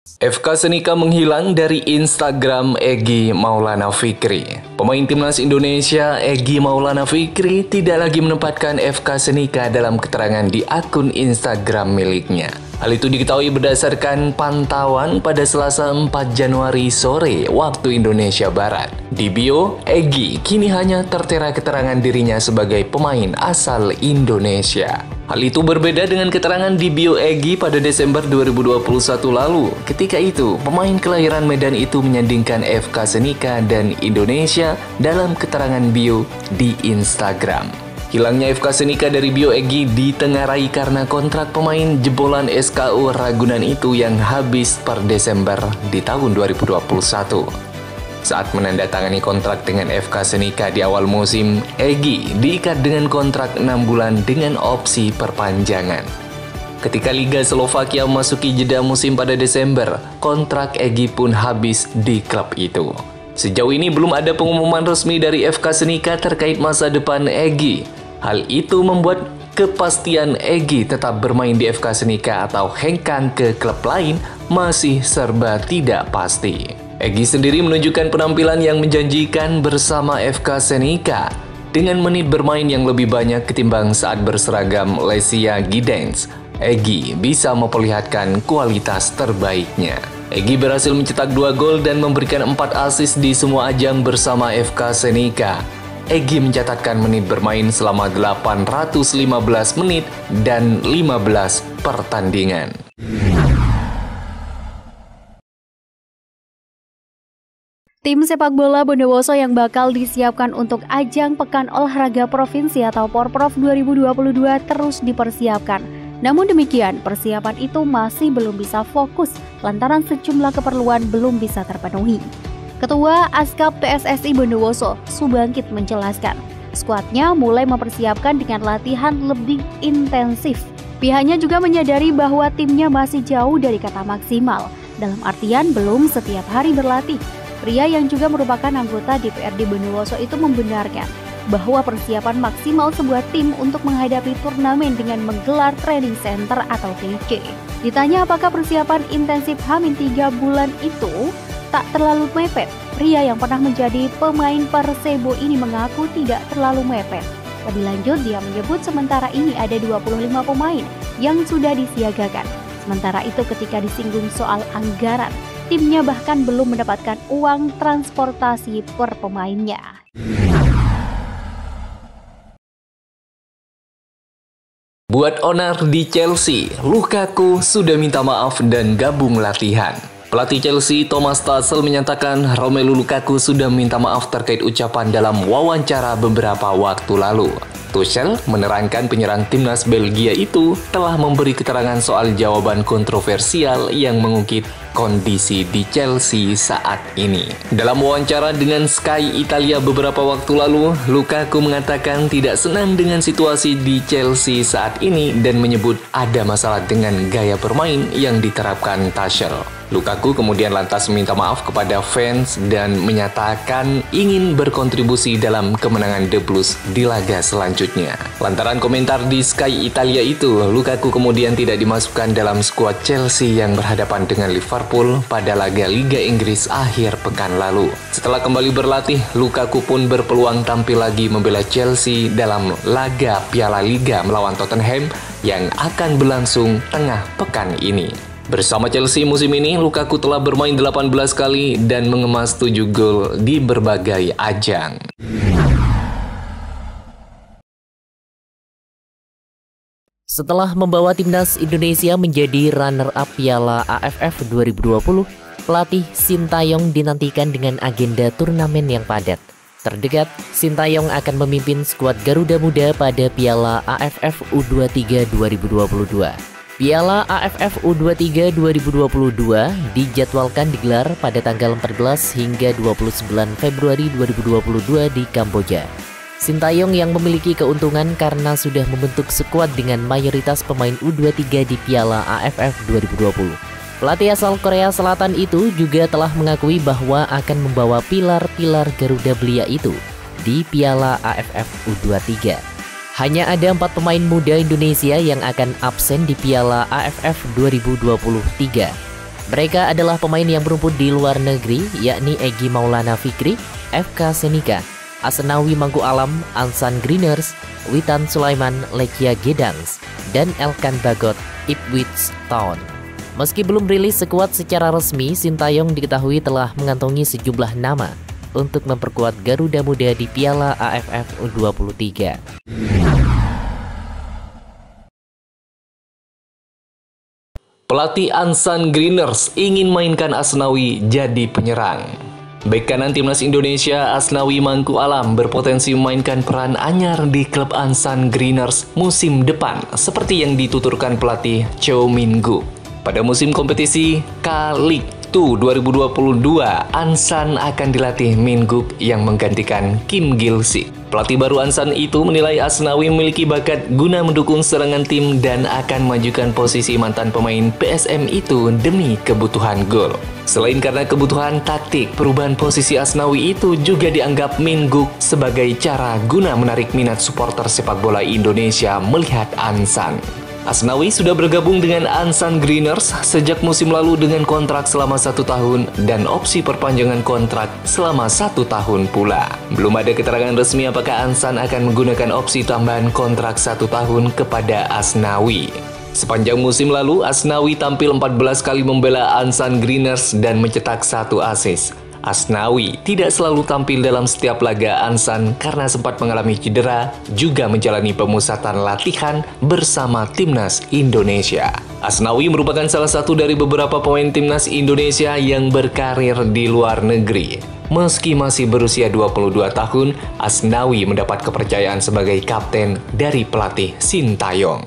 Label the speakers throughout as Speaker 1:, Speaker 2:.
Speaker 1: FK Senika menghilang dari Instagram Egy Maulana Fikri. Pemain timnas Indonesia Egy Maulana Fikri tidak lagi menempatkan FK Senika dalam keterangan di akun Instagram miliknya. Hal itu diketahui berdasarkan pantauan pada Selasa 4 Januari sore waktu Indonesia Barat. Di bio, Egy kini hanya tertera keterangan dirinya sebagai pemain asal Indonesia. Hal itu berbeda dengan keterangan di bio Egy pada Desember 2021 lalu. Ketika itu, pemain kelahiran Medan itu menyandingkan FK Senika dan Indonesia dalam keterangan bio di Instagram. Hilangnya FK Senika dari bio Egy ditengarai karena kontrak pemain jebolan SKU Ragunan itu yang habis per Desember di tahun 2021. Saat menandatangani kontrak dengan FK Senika di awal musim, Egy diikat dengan kontrak 6 bulan dengan opsi perpanjangan. Ketika Liga Slovakia memasuki jeda musim pada Desember, kontrak Egy pun habis di klub itu. Sejauh ini belum ada pengumuman resmi dari FK Senika terkait masa depan Egy. Hal itu membuat kepastian Egy tetap bermain di FK Senika atau hengkang ke klub lain masih serba tidak pasti. Egy sendiri menunjukkan penampilan yang menjanjikan bersama FK Senika dengan menit bermain yang lebih banyak ketimbang saat berseragam Lesia Gdańsk. Egy bisa memperlihatkan kualitas terbaiknya. Egy berhasil mencetak 2 gol dan memberikan 4 assist di semua ajang bersama FK Senika. Egy mencatatkan menit bermain selama 815 menit dan 15 pertandingan.
Speaker 2: Tim sepak bola Bondowoso yang bakal disiapkan untuk ajang Pekan Olahraga Provinsi atau Porprov 2022 terus dipersiapkan. Namun demikian, persiapan itu masih belum bisa fokus lantaran sejumlah keperluan belum bisa terpenuhi. Ketua Askap PSSI Bondowoso, Subangkit menjelaskan, skuadnya mulai mempersiapkan dengan latihan lebih intensif. Pihaknya juga menyadari bahwa timnya masih jauh dari kata maksimal, dalam artian belum setiap hari berlatih. Pria yang juga merupakan anggota DPRD Bondowoso itu membenarkan bahwa persiapan maksimal sebuah tim untuk menghadapi turnamen dengan menggelar training center atau TC. Ditanya apakah persiapan intensif H-3 bulan itu tak terlalu mepet, pria yang pernah menjadi pemain Persebo ini mengaku tidak terlalu mepet. Lebih lanjut, dia menyebut sementara ini ada 25 pemain yang sudah disiagakan. Sementara itu ketika disinggung soal anggaran, timnya bahkan belum mendapatkan uang transportasi per pemainnya.
Speaker 1: Buat onar di Chelsea, Lukaku sudah minta maaf dan gabung latihan. Pelatih Chelsea Thomas Tuchel menyatakan Romelu Lukaku sudah minta maaf terkait ucapan dalam wawancara beberapa waktu lalu. Tuchel menerangkan penyerang timnas Belgia itu telah memberi keterangan soal jawaban kontroversial yang mengungkit kondisi di Chelsea saat ini. Dalam wawancara dengan Sky Italia beberapa waktu lalu, Lukaku mengatakan tidak senang dengan situasi di Chelsea saat ini dan menyebut ada masalah dengan gaya bermain yang diterapkan Tuchel. Lukaku kemudian lantas meminta maaf kepada fans dan menyatakan ingin berkontribusi dalam kemenangan The Blues di laga selanjutnya. Lantaran komentar di Sky Italia itu, Lukaku kemudian tidak dimasukkan dalam skuad Chelsea yang berhadapan dengan Liverpool pada laga Liga Inggris akhir pekan lalu. Setelah kembali berlatih, Lukaku pun berpeluang tampil lagi membela Chelsea dalam laga Piala Liga melawan Tottenham yang akan berlangsung tengah pekan ini. Bersama Chelsea musim ini, Lukaku telah bermain 18 kali dan mengemas 7 gol di berbagai ajang.
Speaker 3: Setelah membawa timnas Indonesia menjadi runner-up Piala AFF 2020, pelatih Sintayong dinantikan dengan agenda turnamen yang padat. Terdekat, Sintayong akan memimpin skuad Garuda Muda pada Piala AFF U23 2022. Piala AFF U23 2022 dijadwalkan digelar pada tanggal 14 hingga 29 Februari 2022 di Kamboja. Sintayong yang memiliki keuntungan karena sudah membentuk skuad dengan mayoritas pemain U23 di Piala AFF 2020. Pelatih asal Korea Selatan itu juga telah mengakui bahwa akan membawa pilar-pilar Garuda Belia itu di Piala AFF U23. Hanya ada 4 pemain muda Indonesia yang akan absen di Piala AFF 2023. Mereka adalah pemain yang berumput di luar negeri, yakni Egy Maulana Fikri, FK Senika, Asnawi Mangku Alam, Ansan Greeners, Witan Sulaiman, Lekia Gedangs, dan Elkan Bagot, Ipswich Town. Meski belum rilis skuad secara resmi, Sintayong diketahui telah mengantongi sejumlah nama untuk memperkuat Garuda Muda di Piala AFF U23.
Speaker 1: Pelatih Ansan Greeners ingin mainkan Asnawi jadi penyerang. Bek kanan timnas Indonesia Asnawi Mangku Alam berpotensi memainkan peran anyar di klub Ansan Greeners musim depan seperti yang dituturkan pelatih Cho Min-gu. Pada musim kompetisi K-League 2022, Ansan akan dilatih Min-gu yang menggantikan Kim Gil-sik. Pelatih baru Ansan itu menilai Asnawi memiliki bakat guna mendukung serangan tim dan akan memajukan posisi mantan pemain PSM itu demi kebutuhan gol. Selain karena kebutuhan taktik, perubahan posisi Asnawi itu juga dianggap Min-gu sebagai cara guna menarik minat supporter sepak bola Indonesia melihat Ansan. Asnawi sudah bergabung dengan Ansan Greeners sejak musim lalu dengan kontrak selama 1 tahun dan opsi perpanjangan kontrak selama 1 tahun pula. Belum ada keterangan resmi apakah Ansan akan menggunakan opsi tambahan kontrak 1 tahun kepada Asnawi. Sepanjang musim lalu, Asnawi tampil 14 kali membela Ansan Greeners dan mencetak 1 assist. Asnawi tidak selalu tampil dalam setiap laga Ansan karena sempat mengalami cedera, juga menjalani pemusatan latihan bersama timnas Indonesia. Asnawi merupakan salah satu dari beberapa pemain timnas Indonesia yang berkarir di luar negeri. Meski masih berusia 22 tahun, Asnawi mendapat kepercayaan sebagai kapten dari pelatih Sintayong.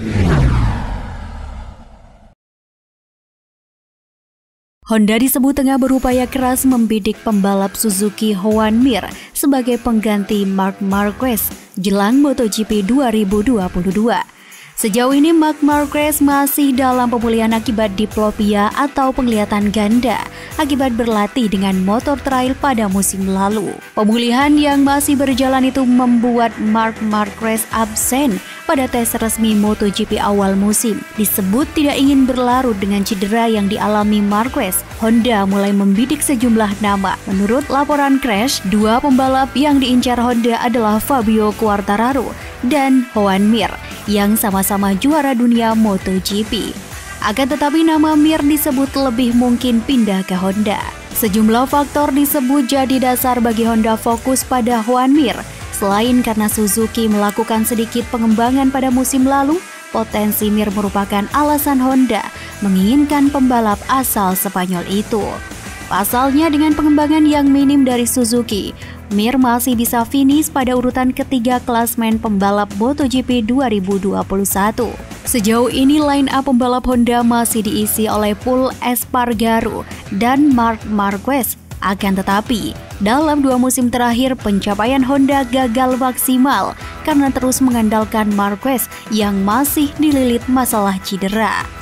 Speaker 2: Honda disebut tengah berupaya keras membidik pembalap Suzuki Joan Mir sebagai pengganti Marc Marquez jelang MotoGP 2022. Sejauh ini Marc Marquez masih dalam pemulihan akibat diplopia atau penglihatan ganda akibat berlatih dengan motor trail pada musim lalu. Pemulihan yang masih berjalan itu membuat Marc Marquez absen pada tes resmi MotoGP awal musim. Disebut tidak ingin berlarut dengan cedera yang dialami Marquez, Honda mulai membidik sejumlah nama. Menurut laporan Crash, 2 pembalap yang diincar Honda adalah Fabio Quartararo dan Joan Mir yang sama-sama juara dunia MotoGP. Akan tetapi nama Mir disebut lebih mungkin pindah ke Honda. Sejumlah faktor disebut jadi dasar bagi Honda fokus pada Joan Mir. Selain karena Suzuki melakukan sedikit pengembangan pada musim lalu, potensi Mir merupakan alasan Honda menginginkan pembalap asal Spanyol itu. Pasalnya dengan pengembangan yang minim dari Suzuki, Mir masih bisa finish pada urutan ketiga klasmen pembalap MotoGP 2021. Sejauh ini line up pembalap Honda masih diisi oleh Pol Espargaro dan Marc Marquez. Akan tetapi, dalam 2 musim terakhir pencapaian Honda gagal maksimal karena terus mengandalkan Marquez yang masih dililit masalah cedera.